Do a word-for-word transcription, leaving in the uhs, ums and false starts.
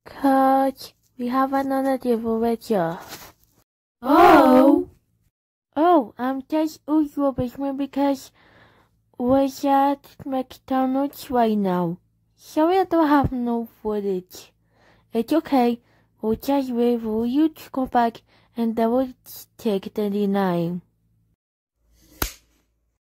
Coach, we have another video. Oh! Oh, I'm just usual basement because we're at McDonald's right now. Sorry I don't have no footage. It's okay. We'll just wait for you to come back and then we'll take the nine.